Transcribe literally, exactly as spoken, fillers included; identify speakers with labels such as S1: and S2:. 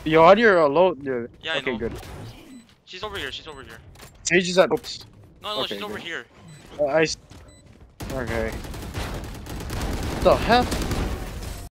S1: Yo, how do you load? Dude.
S2: Yeah, I
S1: okay,
S2: know.
S1: good.
S2: She's over here. She's over here.
S1: Sage is at. Oops.
S2: No, no,
S1: Okay,
S2: she's over
S1: good.
S2: here.
S1: Uh, I. Okay. The hell?